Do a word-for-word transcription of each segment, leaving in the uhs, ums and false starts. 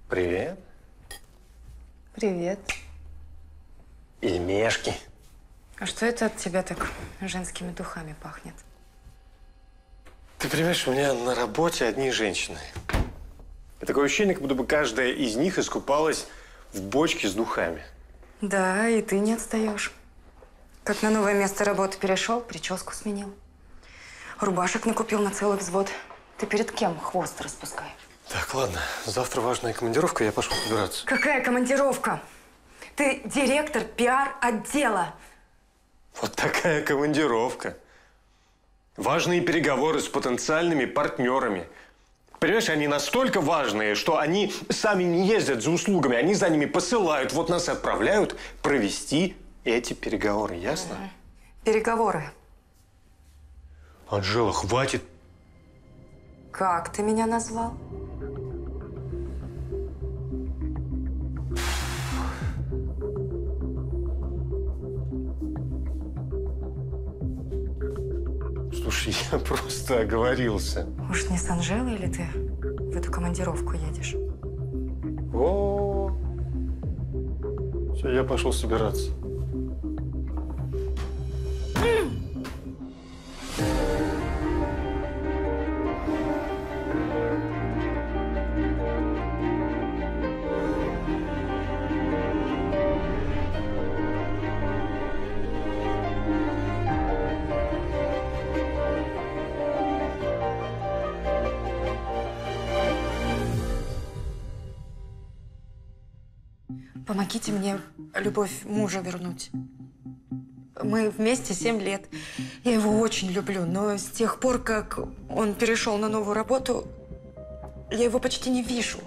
Привет. Привет. Пельмешки. А что это от тебя так женскими духами пахнет? Ты понимаешь, у меня на работе одни женщины. И такое ощущение, как будто бы каждая из них искупалась в бочке с духами. Да, и ты не отстаешь. Как на новое место работы перешел, прическу сменил. Рубашек накупил на целый взвод. Ты перед кем хвост распускай? Так, ладно. Завтра важная командировка, я пошел убираться. Какая командировка? Ты директор пиар-отдела. Вот такая командировка. Важные переговоры с потенциальными партнерами. Понимаешь, они настолько важные, что они сами не ездят за услугами, они за ними посылают. Вот нас и отправляют провести эти переговоры, ясно? Переговоры. Анжела, хватит. Как ты меня назвал? Слушай, я просто оговорился. Уж не с Анжелой или ты в эту командировку едешь? О, все, я пошел собираться. Помогите мне любовь мужа вернуть. Мы вместе семь лет. Я его очень люблю, но с тех пор, как он перешел на новую работу, я его почти не вижу.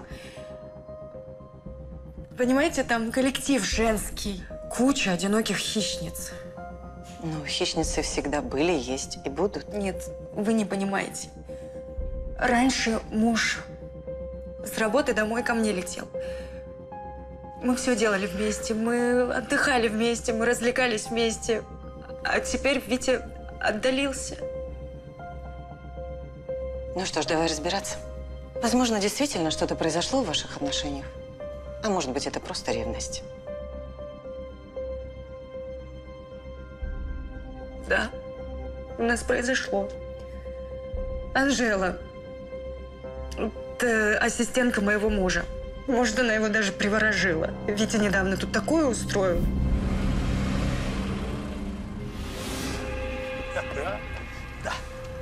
Понимаете, там коллектив женский, куча одиноких хищниц. Ну, хищницы всегда были, есть и будут. Нет, вы не понимаете. Раньше муж с работы домой ко мне летел. Мы все делали вместе, мы отдыхали вместе, мы развлекались вместе. А теперь Витя отдалился. Ну что ж, давай разбираться. Возможно, действительно что-то произошло в ваших отношениях. А может быть, это просто ревность. Да, у нас произошло. Анжела, это ассистентка моего мужа. Может, она его даже приворожила. Витя недавно тут такое устроил. Да? Да.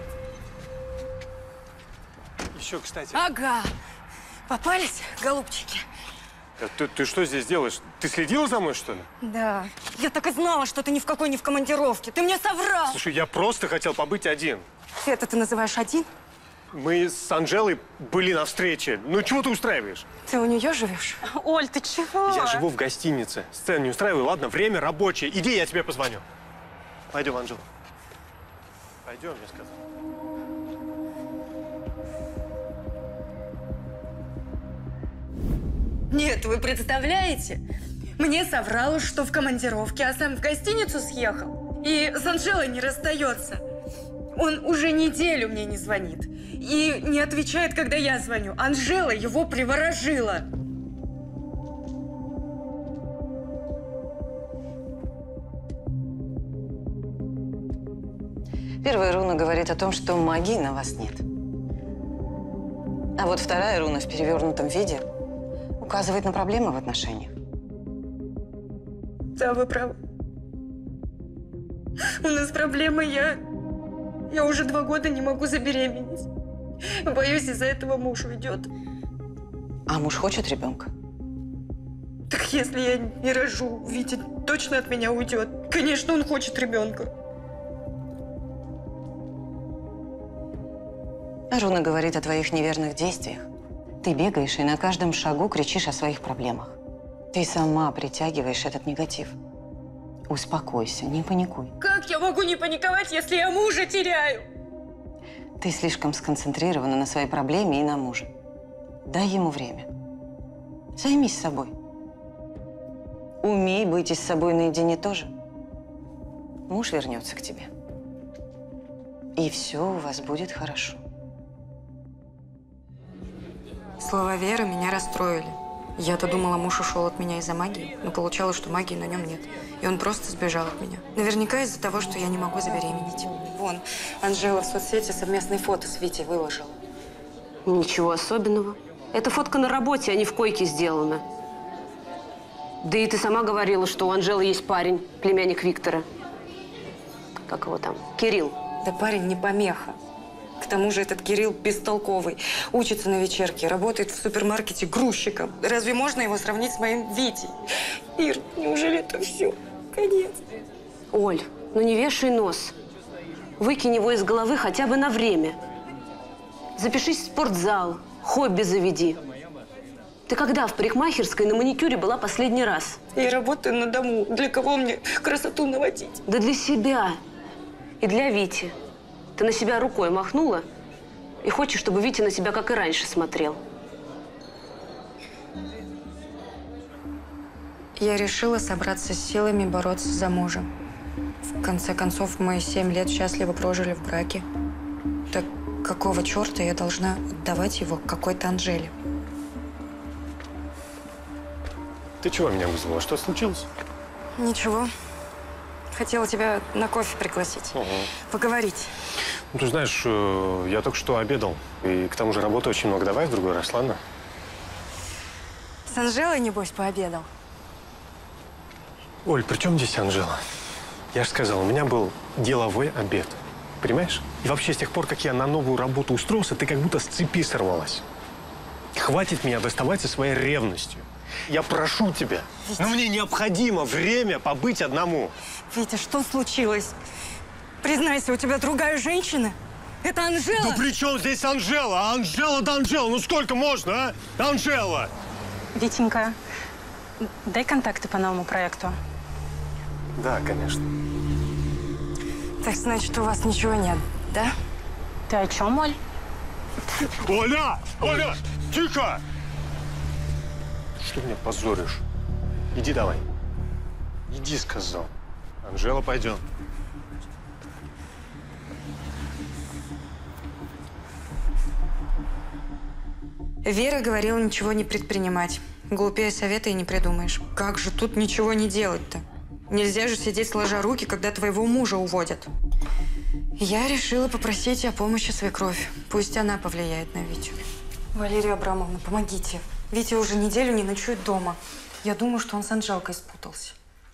Еще, кстати. Ага. Попались, голубчики? Ты, ты что здесь делаешь? Ты следила за мной, что ли? Да. Я так и знала, что ты ни в какой не в командировке. Ты мне соврал. Слушай, я просто хотел побыть один. Это ты называешь один? Мы с Анжелой были на встрече. Ну, чего ты устраиваешь? Ты у нее живешь? Оль, ты чего? Я живу в гостинице. Сцену не устраиваю. Ладно, время рабочее. Иди, я тебе позвоню. Пойдем, Анжела. Пойдем, я сказал. Нет, вы представляете? Мне соврал, что в командировке, а сам в гостиницу съехал. И с Анжелой не расстается. Он уже неделю мне не звонит. И не отвечает, когда я звоню. Анжела его приворожила. Первая руна говорит о том, что магии на вас нет. А вот вторая руна в перевернутом виде указывает на проблемы в отношениях. Да, вы правы. У нас проблемы, я... Я уже два года не могу забеременеть. Боюсь, из-за этого муж уйдет. А муж хочет ребенка? Так если я не рожу, Витя точно от меня уйдет. Конечно, он хочет ребенка. Руна говорит о твоих неверных действиях. Ты бегаешь и на каждом шагу кричишь о своих проблемах. Ты сама притягиваешь этот негатив. Успокойся, не паникуй. Как я могу не паниковать, если я мужа теряю? Ты слишком сконцентрирована на своей проблеме и на муже. Дай ему время. Займись собой. Умей быть и с собой наедине тоже. Муж вернется к тебе. И все у вас будет хорошо. Слова Веры меня расстроили. Я-то думала, муж ушел от меня из-за магии, но получалось, что магии на нем нет. И он просто сбежал от меня. Наверняка из-за того, что я не могу забеременеть. Вон, Анжела в соцсети совместные фото с Витей выложила. Ничего особенного. Эта фотка на работе, а не в койке сделана. Да и ты сама говорила, что у Анжелы есть парень, племянник Виктора. Как его там? Кирилл. Да парень не помеха. К тому же этот Кирилл бестолковый. Учится на вечерке, работает в супермаркете грузчиком. Разве можно его сравнить с моим Витей? Ир, неужели это все? Конец. Оль, ну не вешай нос. Выкинь его из головы хотя бы на время. Запишись в спортзал, хобби заведи. Ты когда в парикмахерской на маникюре была последний раз? Я работаю на дому. Для кого мне красоту наводить? Да для себя и для Вити. Ты на себя рукой махнула и хочешь, чтобы Витя на тебя, как и раньше, смотрел. Я решила собраться с силами бороться за мужа. В конце концов, мы семь лет счастливо прожили в браке. Так какого черта я должна отдавать его какой-то Анжеле? Ты чего меня вызвала? Что случилось? Ничего. Хотела тебя на кофе пригласить. Угу. Поговорить. Ну, ты знаешь, э, я только что обедал. И к тому же работы очень много. Давай в другой раз, ладно? С Анжелой, небось, пообедал? Оль, при чем здесь Анжела? Я же сказал, у меня был деловой обед. Понимаешь? И вообще, с тех пор, как я на новую работу устроился, ты как будто с цепи сорвалась. Хватит меня доставать со своей ревностью. Я прошу тебя. Витя. Но мне необходимо время побыть одному. Витя, что случилось? Признайся, у тебя другая женщина? Это Анжела? Да при чем здесь Анжела? Анжела да Анжела. Ну сколько можно, а? Анжела! Витенька, дай контакты по новому проекту. Да, конечно. Так значит, у вас ничего нет, да? Ты о чем, Оль? Оля! Оля! Тихо! Что меня позоришь? Иди давай. Иди, сказал. Анжела, пойдем. Вера говорила ничего не предпринимать. Глупее совета и не придумаешь. Как же тут ничего не делать-то? Нельзя же сидеть сложа руки, когда твоего мужа уводят. Я решила попросить о помощи свекровь. Пусть она повлияет на Витю. Валерия Абрамовна, помогите. Витя уже неделю не ночует дома. Я думаю, что он с Анжелкой спутался.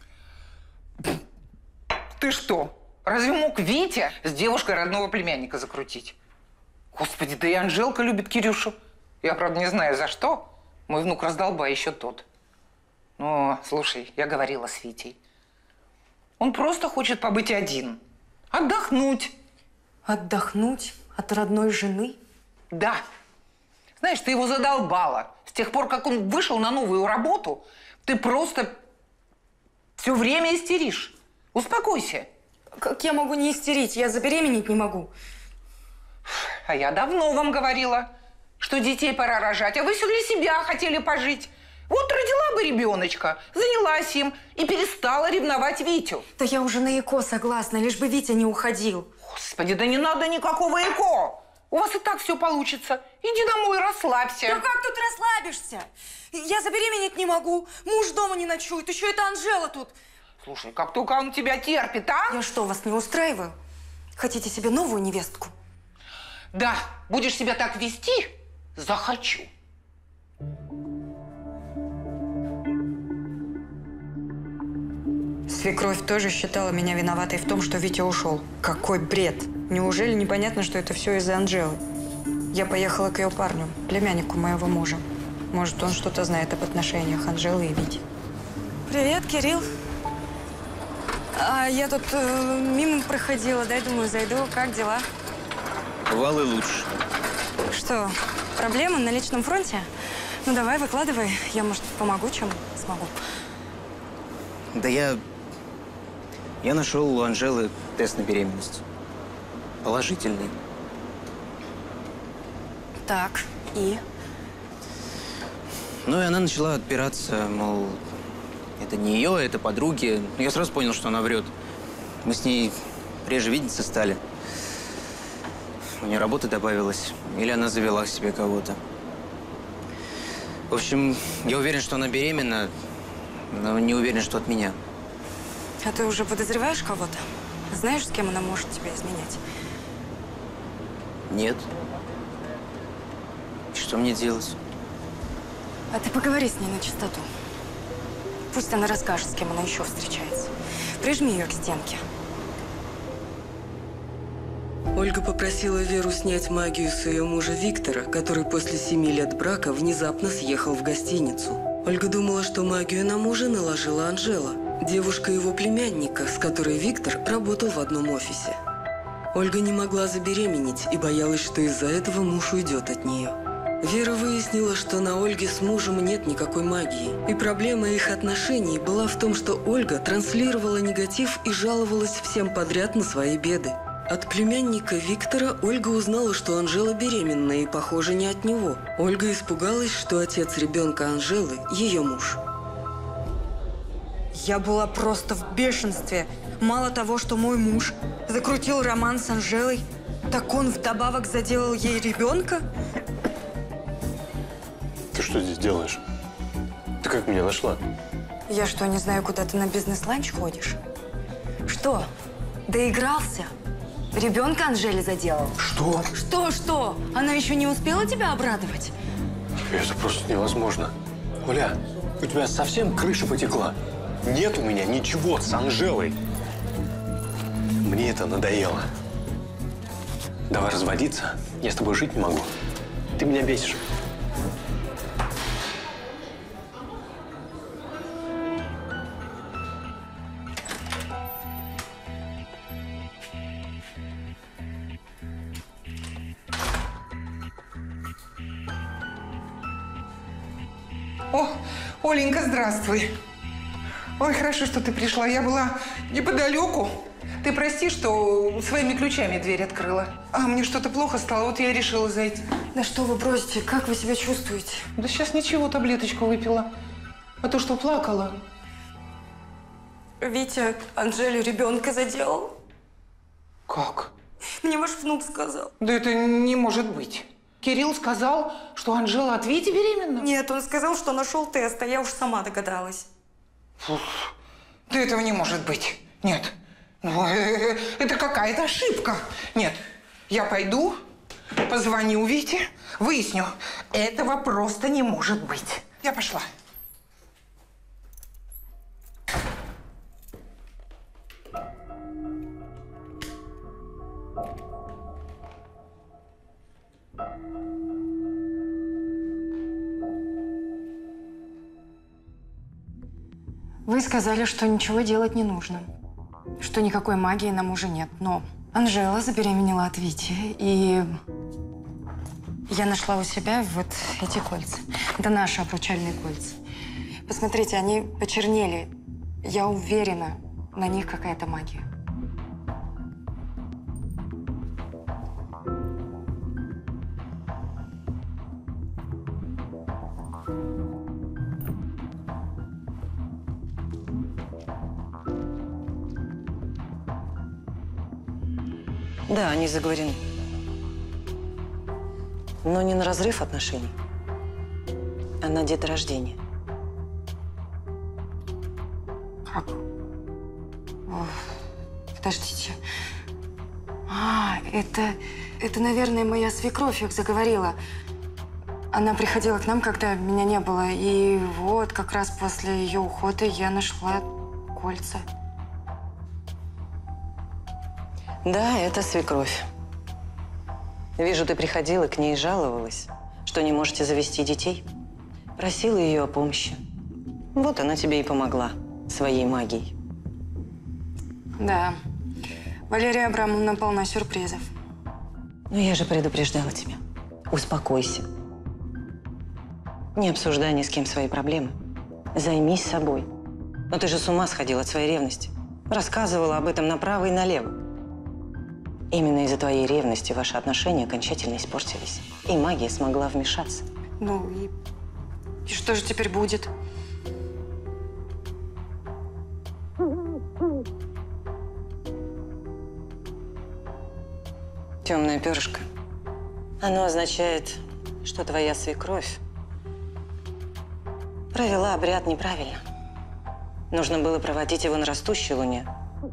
Ты что? Разве мог Витя с девушкой родного племянника закрутить? Господи, да и Анжелка любит Кирюшу. Я, правда, не знаю, за что. Мой внук раздолбай еще тот. Но, слушай, я говорила с Витей. Он просто хочет побыть один. Отдохнуть. Отдохнуть от родной жены? Да. Знаешь, ты его задолбала. С тех пор, как он вышел на новую работу, ты просто все время истеришь. Успокойся. Как я могу не истерить? Я забеременеть не могу. А я давно вам говорила, что детей пора рожать, а вы все для себя хотели пожить. Вот родила бы ребеночка, занялась им и перестала ревновать Витю. Да я уже на ЭКО согласна, лишь бы Витя не уходил. Господи, да не надо никакого ЭКО. У вас и так все получится. Иди домой, расслабься. Да как тут расслабишься? Я забеременеть не могу, муж дома не ночует, еще это Анжела тут. Слушай, как только он тебя терпит, а? Я что, вас не устраиваю? Хотите себе новую невестку? Да, будешь себя так вести, захочу. Свекровь тоже считала меня виноватой в том, что Витя ушел. Какой бред! Неужели непонятно, что это все из-за Анжелы? Я поехала к ее парню, племяннику моего мужа. Может, он что-то знает об отношениях Анжелы и Вити. Привет, Кирилл. А я тут э, мимо проходила, дай, думаю, зайду. Как дела? Бывало и лучше. Что, проблемы на личном фронте? Ну, давай, выкладывай. Я, может, помогу, чем смогу. Да я... Я нашел у Анжелы тест на беременность. Положительный. Так, и? Ну, и она начала отпираться, мол, это не ее, это подруги. Я сразу понял, что она врет. Мы с ней реже видеться стали. У нее работа добавилась. Или она завела к себе кого-то. В общем, я уверен, что она беременна, но не уверен, что от меня. А ты уже подозреваешь кого-то? Знаешь, с кем она может тебя изменять? Нет. Что мне делать? А ты поговори с ней на чистоту. Пусть она расскажет, с кем она еще встречается. Прижми ее к стенке. Ольга попросила Веру снять магию с ее мужа Виктора, который после семи лет брака внезапно съехал в гостиницу. Ольга думала, что магию на мужа наложила Анжела, девушка его племянника, с которой Виктор работал в одном офисе. Ольга не могла забеременеть и боялась, что из-за этого муж уйдет от нее. Вера выяснила, что на Ольге с мужем нет никакой магии. И проблема их отношений была в том, что Ольга транслировала негатив и жаловалась всем подряд на свои беды. От племянника Виктора Ольга узнала, что Анжела беременна и, похоже, не от него. Ольга испугалась, что отец ребенка Анжелы – ее муж. Я была просто в бешенстве. Мало того, что мой муж закрутил роман с Анжелой, так он вдобавок заделал ей ребенка. Ты что здесь делаешь? Ты как меня нашла? Я что, не знаю, куда ты на бизнес-ланч ходишь? Что, доигрался? Ребенка Анжеле заделал? Что? Что, что? Она еще не успела тебя обрадовать? Это просто невозможно. Оля, у тебя совсем крыша потекла? Нет у меня ничего с Анжелой. Мне это надоело. Давай разводиться. Я с тобой жить не могу. Ты меня бесишь. О, Оленька, здравствуй. Ой, хорошо, что ты пришла. Я была неподалеку. Ты прости, что своими ключами дверь открыла. А мне что-то плохо стало, вот я и решила зайти. Да что вы бросите, как вы себя чувствуете? Да сейчас ничего, таблеточку выпила. А то, что плакала. Витя Анжеле ребенка заделал. Как? Мне ваш внук сказал. Да это не может быть. Кирилл сказал, что Анжела от Вити беременна? Нет, он сказал, что нашел тест, а я уж сама догадалась. Фу, да этого не может быть. Нет. Ну, это какая-то ошибка. Нет, я пойду, позвоню Вите, выясню. Этого просто не может быть. Я пошла. Вы сказали, что ничего делать не нужно. Что никакой магии на муже нет. Но Анжела забеременела от Вити, и я нашла у себя вот эти кольца. Это наши обручальные кольца. Посмотрите, они почернели. Я уверена, на них какая-то магия. Да, они заговорены. Но не на разрыв отношений, а на деторождение. Как? О, подождите. А, это, это, наверное, моя свекровь их заговорила. Она приходила к нам, когда меня не было. И вот как раз после ее ухода я нашла кольца. Да, это свекровь. Вижу, ты приходила к ней и жаловалась, что не можете завести детей. Просила ее о помощи. Вот она тебе и помогла своей магией. Да. Валерия Абрамовна полна сюрпризов. Но я же предупреждала тебя. Успокойся. Не обсуждай ни с кем свои проблемы. Займись собой. Но ты же с ума сходила от своей ревности. Рассказывала об этом направо и налево. Именно из-за твоей ревности ваши отношения окончательно испортились. И магия смогла вмешаться. Ну и, и что же теперь будет? Темное перышко. Оно означает, что твоя свекровь провела обряд неправильно. Нужно было проводить его на растущей луне,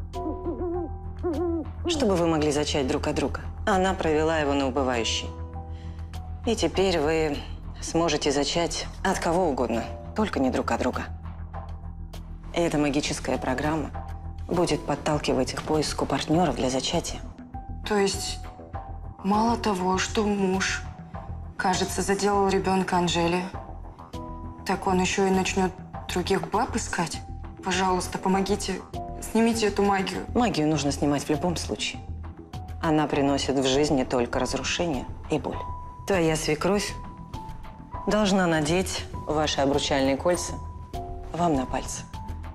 чтобы вы могли зачать друг от друга. Она провела его на убывающей. И теперь вы сможете зачать от кого угодно, только не друг от друга. И эта магическая программа будет подталкивать к поиску партнеров для зачатия. То есть, мало того, что муж, кажется, заделал ребенка Анжеле, так он еще и начнет других баб искать? Пожалуйста, помогите, снимите эту магию. Магию нужно снимать в любом случае. Она приносит в жизнь не только разрушение и боль. Твоя свекровь должна надеть ваши обручальные кольца вам на пальцы.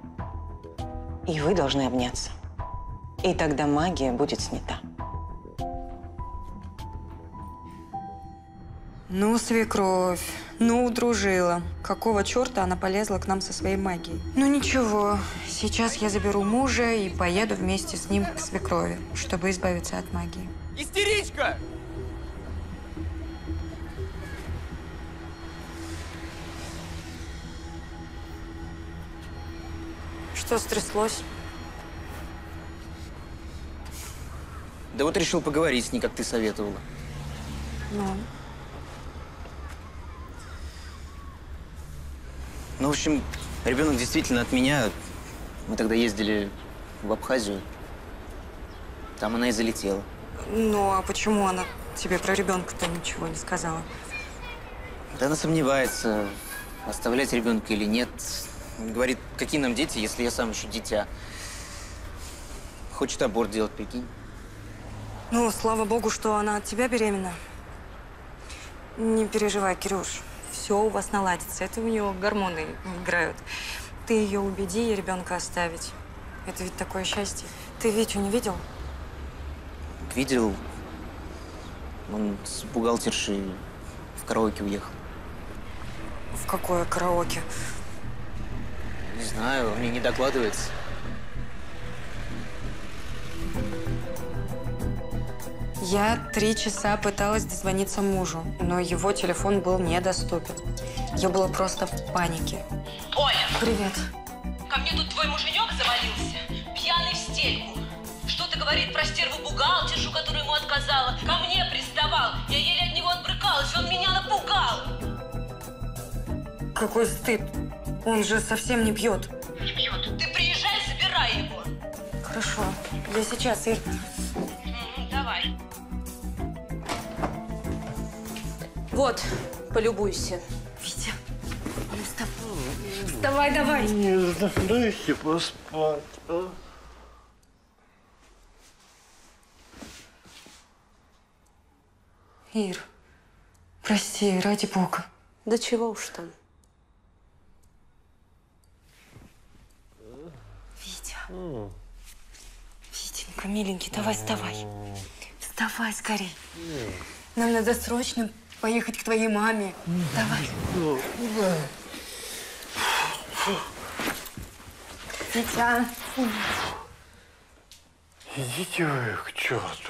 И вы должны обняться. И тогда магия будет снята. Ну, свекровь, ну, удружила. Какого черта она полезла к нам со своей магией? Ну, ничего. Сейчас я заберу мужа и поеду вместе с ним к свекрови, чтобы избавиться от магии. Истеричка! Что стряслось? Да вот решил поговорить с ней, как ты советовала. Ну? Ну, в общем, ребенок действительно от меня. Мы тогда ездили в Абхазию. Там она и залетела. Ну, а почему она тебе про ребенка-то ничего не сказала? Да она сомневается, оставлять ребенка или нет. Говорит, какие нам дети, если я сам еще дитя. Хочет аборт делать, прикинь. Ну, слава богу, что она от тебя беременна. Не переживай, Кирюш. Все у вас наладится. Это у нее гормоны играют. Ты ее убеди и ребенка оставить. Это ведь такое счастье. Ты Витю не видел? Видел. Он с бухгалтершей в караоке уехал. В какое караоке? Не знаю, он мне не докладывается. Я три часа пыталась дозвониться мужу, но его телефон был недоступен. Я была просто в панике. Оля! Привет. Ко мне тут твой муженек завалился, пьяный в стельку. Что-то говорит про стерву-бухгалтершу, которая ему отказала. Ко мне приставал. Я еле от него отбрыкалась, он меня напугал. Какой стыд. Он же совсем не пьет. Не пьет. Ты приезжай, забирай его. Хорошо. Я сейчас, Ир. М, Давай. Вот, полюбуйся. Витя, ну вставай. Вставай, давай. Не дайте поспать, а? Ир, прости, ради бога. Да чего уж там. Витя. Витенька, миленький, давай вставай. Вставай скорей. Нам надо срочно поехать к твоей маме. Давай. Витя. Идите вы к черту.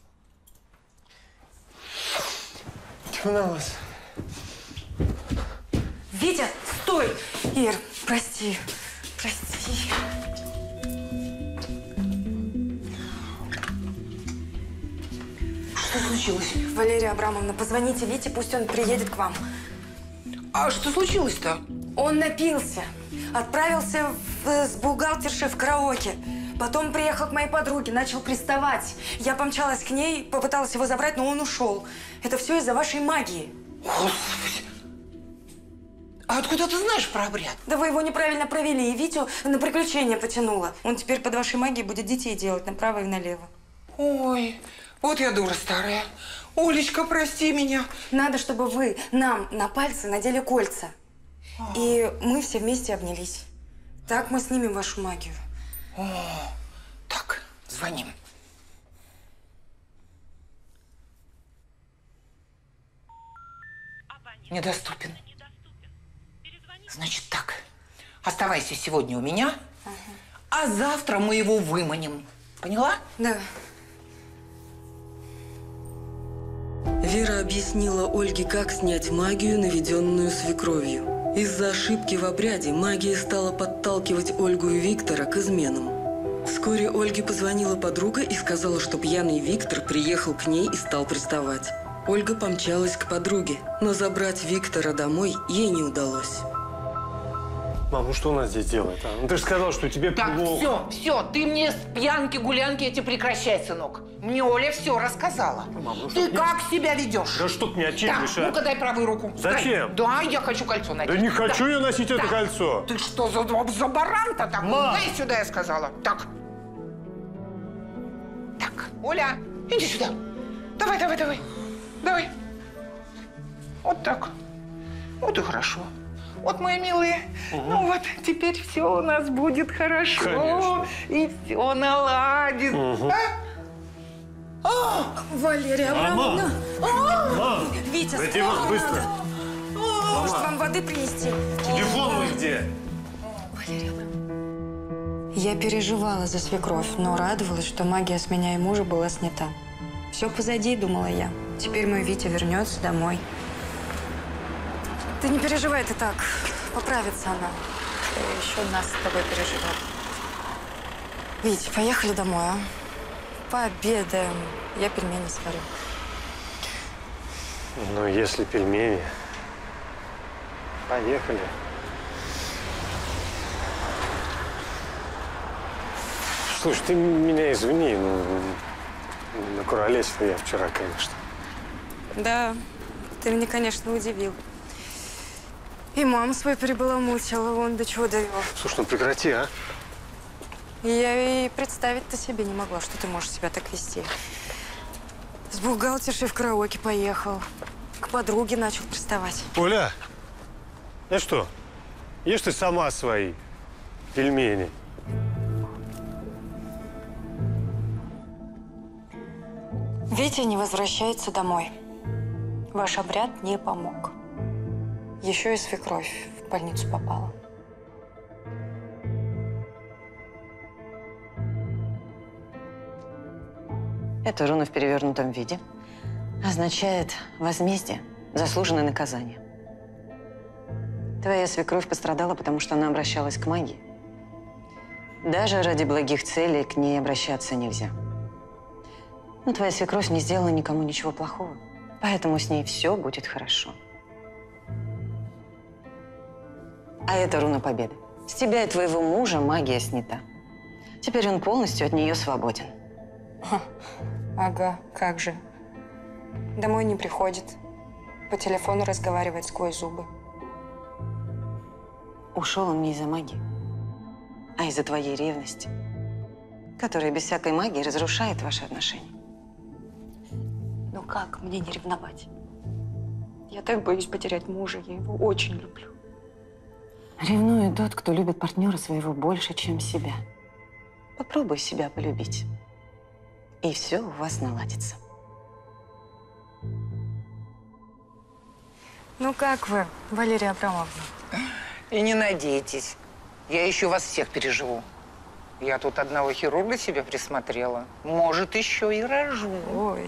Тьфу на вас. Витя, стой! Ир, прости. Прости. Что случилось? Валерия Абрамовна, позвоните Вите, пусть он приедет к вам. А что случилось-то? Он напился. Отправился в, с бухгалтершей в караоке. Потом приехал к моей подруге, начал приставать. Я помчалась к ней, попыталась его забрать, но он ушел. Это все из-за вашей магии. Господи. А откуда ты знаешь про обряд? Да вы его неправильно провели, и Витю на приключения потянуло. Он теперь под вашей магией будет детей делать направо и налево. Ой, вот я дура старая. Олечка, прости меня. Надо, чтобы вы нам на пальцы надели кольца. И мы все вместе обнялись. Так мы снимем вашу магию. О, так, звоним. Недоступен. Значит так, оставайся сегодня у меня, а завтра мы его выманим. Поняла? Да. Вера объяснила Ольге, как снять магию, наведенную свекровью. Из-за ошибки в обряде магия стала подталкивать Ольгу и Виктора к изменам. Вскоре Ольге позвонила подруга и сказала, что пьяный Виктор приехал к ней и стал приставать. Ольга помчалась к подруге, но забрать Виктора домой ей не удалось. Мам, ну что у нас здесь делает, а? Ну ты же сказал, что тебе Так, плохо. все, все, ты мне с пьянки-гулянки эти прекращай, сынок. Мне Оля все рассказала. Мам, ну ты что как себя ведешь? Да что ты не отчитываешь, Так, а? ну-ка дай правую руку. Зачем? Дай. Да, я хочу кольцо надеть. Да не хочу Да. я носить это Да. кольцо. Ты что за, за баран-то такой? Мам! Дай сюда, я сказала. Так. Так, Оля, иди сюда. Давай, давай, давай. Давай. Вот так. Вот и хорошо. Вот, мои милые, угу. Ну вот теперь все у нас будет хорошо. Конечно. И все наладится. Угу. А? А! Валерия Абрамовна! Мам! Витя, Дайте скоро вас быстро. надо. Может, вам воды принести? Телефон мой где? Валерия Абрамовна. Я переживала за свекровь, но радовалась, что магия с меня и мужа была снята. Все позади, думала я. Теперь мой Витя вернется домой. Ты не переживай, ты так. Поправится она. И еще нас с тобой переживет. Вить, поехали домой, а? Пообедаем. Я пельмени сварю. Ну, если пельмени. Поехали. Слушай, ты меня извини, ну, накуролесил я вчера, конечно. Да, ты меня, конечно, удивил. И маму свою перебаламутила, вон до чего довел. Слушай, ну прекрати, а? И я и представить-то себе не могла, что ты можешь себя так вести. С бухгалтершей в караоке поехал. К подруге начал приставать. Оля, ну что, ешь ты сама свои пельмени. Витя не возвращается домой. Ваш обряд не помог. Еще и свекровь в больницу попала. Эта руна в перевернутом виде означает возмездие, заслуженное наказание. Твоя свекровь пострадала, потому что она обращалась к магии. Даже ради благих целей к ней обращаться нельзя. Но твоя свекровь не сделала никому ничего плохого, поэтому с ней все будет хорошо. А это руна победы. С тебя и твоего мужа магия снята. Теперь он полностью от нее свободен. Ха. Ага, как же. Домой не приходит. По телефону разговаривает сквозь зубы. Ушел он не из-за магии, а из-за твоей ревности, которая без всякой магии разрушает ваши отношения. Ну как мне не ревновать? Я так боюсь потерять мужа, я его очень люблю. Ревнует тот, кто любит партнера своего больше, чем себя. Попробуй себя полюбить, и все у вас наладится. Ну как вы, Валерия Абрамовна? И не надейтесь. Я еще вас всех переживу. Я тут одного хирурга себе присмотрела. Может, еще и рожу. Ой.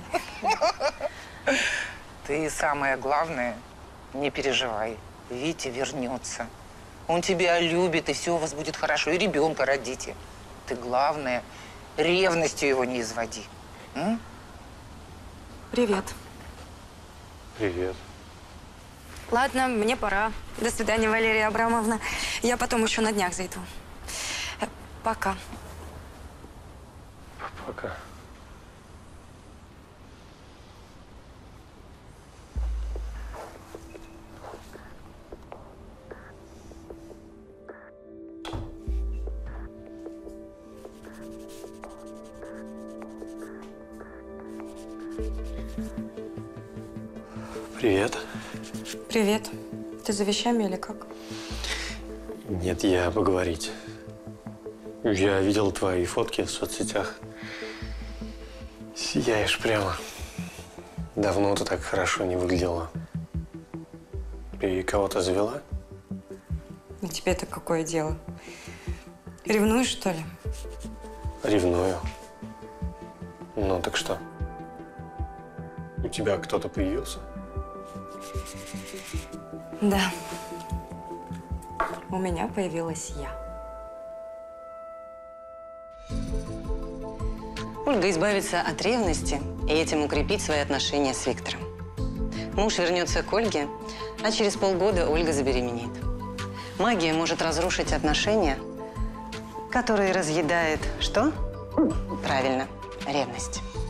Ты, самое главное, не переживай. Витя вернется. Он тебя любит, и все у вас будет хорошо. И ребенка родите. Ты, главное, ревностью его не изводи. М? Привет. Привет. Ладно, мне пора. До свидания, Валерия Абрамовна. Я потом еще на днях зайду. Э, Пока. Пока. Привет. Привет. Ты за вещами или как? Нет, я поговорить. Я видел твои фотки в соцсетях. Сияешь прямо. Давно ты так хорошо не выглядела. Ты кого-то завела? И тебе-то какое дело? Ревнуешь, что ли? Ревную. Ну, так что? У тебя кто-то появился? Да. у меня появилась я. Ольга избавится от ревности и этим укрепит свои отношения с Виктором. Муж вернется к Ольге, а через полгода Ольга забеременеет. Магия может разрушить отношения, которые разъедает что? Правильно, ревность.